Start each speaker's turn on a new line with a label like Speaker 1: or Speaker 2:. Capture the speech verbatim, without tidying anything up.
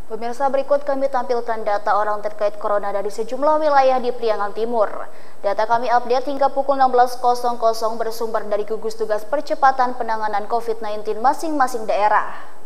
Speaker 1: Pemirsa, berikut kami tampilkan data orang terkait corona dari sejumlah wilayah di Priangan Timur. Data kami update hingga pukul enam belas bersumber dari gugus tugas percepatan penanganan COVID sembilan belas masing-masing daerah.